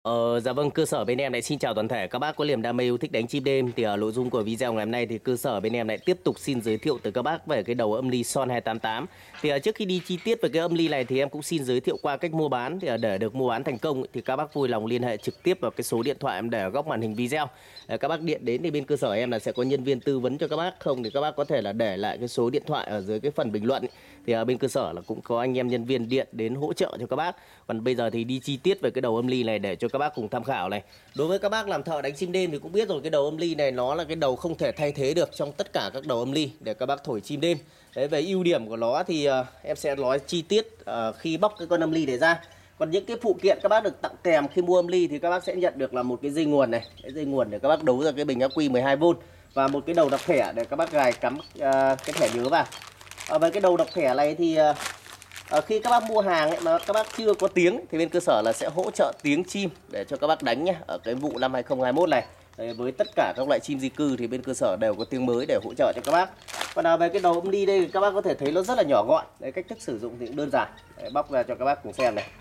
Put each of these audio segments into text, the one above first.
Dạ vâng, cơ sở bên em lại xin chào toàn thể các bác có niềm đam mê yêu thích đánh chim đêm. Thì ở nội dung của video ngày hôm nay thì cơ sở bên em lại tiếp tục xin giới thiệu tới các bác về cái đầu âm ly Son 288. Thì trước khi đi chi tiết về cái âm ly này thì em cũng xin giới thiệu qua cách mua bán. Thì để được mua bán thành công thì các bác vui lòng liên hệ trực tiếp vào cái số điện thoại em để ở góc màn hình video. Các bác điện đến thì bên cơ sở em là sẽ có nhân viên tư vấn cho các bác, không thì các bác có thể là để lại cái số điện thoại ở dưới cái phần bình luận. Thì ở bên cơ sở là cũng có anh em nhân viên điện đến hỗ trợ cho các bác. Còn bây giờ thì đi chi tiết về cái đầu âm ly này để cho các bác cùng tham khảo này. Đối với các bác làm thợ đánh chim đêm thì cũng biết rồi, cái đầu âm ly này nó là cái đầu không thể thay thế được trong tất cả các đầu âm ly để các bác thổi chim đêm. Đấy, về ưu điểm của nó thì em sẽ nói chi tiết khi bóc cái con âm ly này ra. Còn những cái phụ kiện các bác được tặng kèm khi mua âm ly thì các bác sẽ nhận được là một cái dây nguồn này, cái dây nguồn để các bác đấu ra cái bình ắc quy 12V và một cái đầu đọc thẻ để các bác gài cắm cái thẻ nhớ vào. Về cái đầu đọc thẻ này thì khi các bác mua hàng ấy, mà các bác chưa có tiếng thì bên cơ sở là sẽ hỗ trợ tiếng chim để cho các bác đánh nhé. Ở cái vụ năm 2021 này với tất cả các loại chim di cư thì bên cơ sở đều có tiếng mới để hỗ trợ cho các bác. Còn về cái đầu âm ly đây thì các bác có thể thấy nó rất là nhỏ gọn. Đấy, cách thức sử dụng thì cũng đơn giản. Đấy, bóc ra cho các bác cùng xem này.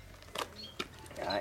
Đấy.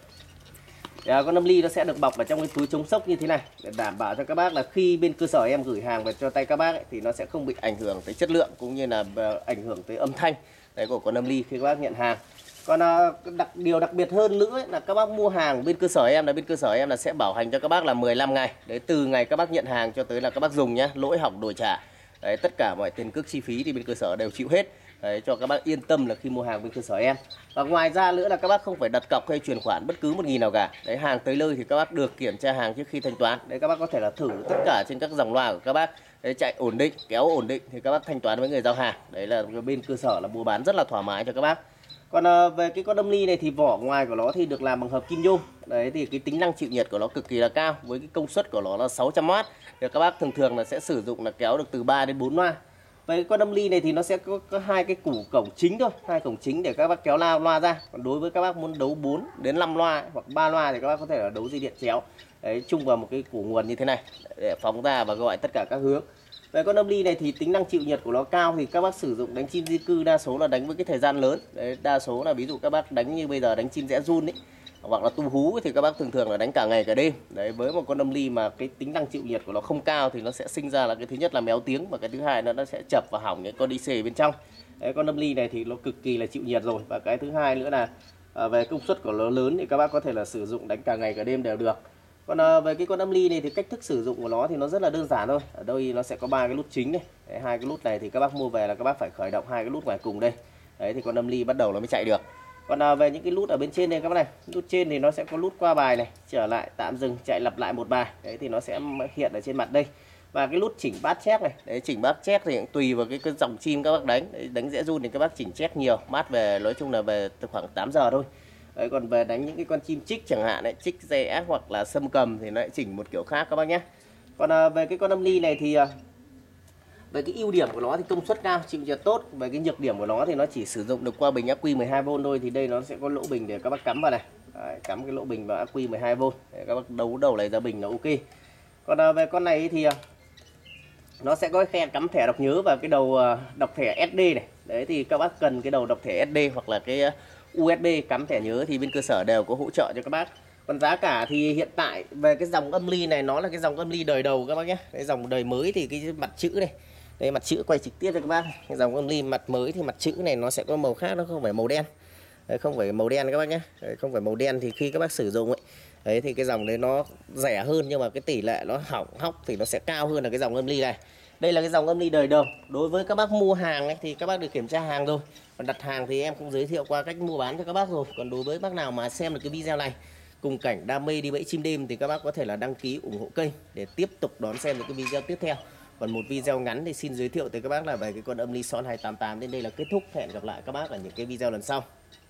Con âm ly nó sẽ được bọc vào trong cái túi chống sốc như thế này để đảm bảo cho các bác là khi bên cơ sở em gửi hàng về cho tay các bác ấy, thì nó sẽ không bị ảnh hưởng tới chất lượng cũng như là ảnh hưởng tới âm thanh đấy của con âm ly khi các bác nhận hàng. Còn điều đặc biệt hơn nữa ấy, là các bác mua hàng bên cơ sở em là sẽ bảo hành cho các bác là 15 ngày. Đấy, từ ngày các bác nhận hàng cho tới là các bác dùng nhá, lỗi hỏng đổi trả. Đấy, tất cả mọi tiền cước chi phí thì bên cơ sở đều chịu hết. Đấy, cho các bác yên tâm là khi mua hàng bên cơ sở em. Và ngoài ra nữa là các bác không phải đặt cọc hay chuyển khoản bất cứ 1.000 nào cả. Đấy, hàng tới nơi thì các bác được kiểm tra hàng trước khi thanh toán. Đấy, các bác có thể là thử tất cả trên các dòng loa của các bác. Đấy, chạy ổn định, kéo ổn định thì các bác thanh toán với người giao hàng. Đấy là bên cơ sở là mua bán rất là thoải mái cho các bác. Còn về cái con âm ly này thì vỏ ngoài của nó thì được làm bằng hợp kim nhôm. Đấy thì cái tính năng chịu nhiệt của nó cực kỳ là cao, với cái công suất của nó là 600W. Thì các bác thường thường là sẽ sử dụng là kéo được từ 3 đến 4 loa. Với con âm ly này thì nó sẽ có hai cái cổng chính thôi, hai cổng chính để các bác kéo loa ra. Còn đối với các bác muốn đấu 4 đến 5 loa hoặc 3 loa thì các bác có thể là đấu dây điện chéo. Đấy, chung vào một cái củ nguồn như thế này để phóng ra và gọi tất cả các hướng. Về con âm ly này thì tính năng chịu nhiệt của nó cao, thì các bác sử dụng đánh chim di cư đa số là đánh với cái thời gian lớn. Đấy, đa số là ví dụ các bác đánh như bây giờ đánh chim rẽ run ấy, hoặc là tu hú thì các bác thường thường là đánh cả ngày cả đêm. Đấy, với một con âm ly mà cái tính năng chịu nhiệt của nó không cao thì nó sẽ sinh ra là cái thứ nhất là méo tiếng, và cái thứ hai nó sẽ chập và hỏng những con đi xề bên trong. Đấy, con âm ly này thì nó cực kỳ là chịu nhiệt rồi, và cái thứ hai nữa là về công suất của nó lớn thì các bác có thể là sử dụng đánh cả ngày cả đêm đều được. Còn về cái con âm ly này thì cách thức sử dụng của nó thì nó rất là đơn giản thôi. Ở đây nó sẽ có ba cái nút chính này. Đấy, hai cái nút này thì các bác mua về là các bác phải khởi động hai cái nút ngoài cùng đây. Đấy thì con âm ly bắt đầu nó mới chạy được. Còn về những cái nút ở bên trên đây các bác này, nút trên thì nó sẽ có nút qua bài này, trở lại, tạm dừng, chạy lặp lại một bài. Đấy thì nó sẽ hiện ở trên mặt đây. Và cái nút chỉnh bát chép này, đấy, chỉnh bát chép thì cũng tùy vào cái dòng chim các bác đánh. Đấy, đánh rẽ run thì các bác chỉnh chép nhiều, bát về nói chung là về từ khoảng 8 giờ thôi. Đấy, còn về đánh những cái con chim chích chẳng hạn đấy, chích rẽ hoặc là sâm cầm thì nó lại chỉnh một kiểu khác các bác nhé. Còn về cái con âm ly này thì về cái ưu điểm của nó thì công suất cao, chịu nhiệt tốt. Về cái nhược điểm của nó thì nó chỉ sử dụng được qua bình ắc quy 12V thôi. Thì đây nó sẽ có lỗ bình để các bác cắm vào này. Đấy, cắm cái lỗ bình vào ắc quy 12V để các bác đấu đầu này ra bình là ok. Còn về con này thì nó sẽ có khe cắm thẻ đọc nhớ và cái đầu đọc thẻ SD này. Đấy thì các bác cần cái đầu đọc thẻ SD hoặc là cái USB cắm thẻ nhớ thì bên cơ sở đều có hỗ trợ cho các bác. Còn giá cả thì hiện tại về cái dòng âm ly này nó là cái dòng âm ly đời đầu các bác nhé. Cái dòng đời mới thì cái mặt chữ này, đây mặt chữ quay trực tiếp cho các bác. Cái dòng âm ly mặt mới thì mặt chữ này nó sẽ có màu khác, nó không phải màu đen. Đấy, không phải màu đen các bác nhé. Đấy, không phải màu đen thì khi các bác sử dụng ấy, đấy thì cái dòng đấy nó rẻ hơn, nhưng mà cái tỷ lệ nó hỏng hóc thì nó sẽ cao hơn là cái dòng âm ly này. Đây là cái dòng âm ly đời đầu. Đối với các bác mua hàng ấy, thì các bác được kiểm tra hàng rồi. Còn đặt hàng thì em cũng giới thiệu qua cách mua bán cho các bác rồi. Còn đối với bác nào mà xem được cái video này cùng cảnh đam mê đi bẫy chim đêm thì các bác có thể là đăng ký ủng hộ kênh để tiếp tục đón xem những cái video tiếp theo. Còn một video ngắn thì xin giới thiệu tới các bác là về cái con âm ly Son 288 đến đây là kết thúc. Hẹn gặp lại các bác ở những cái video lần sau.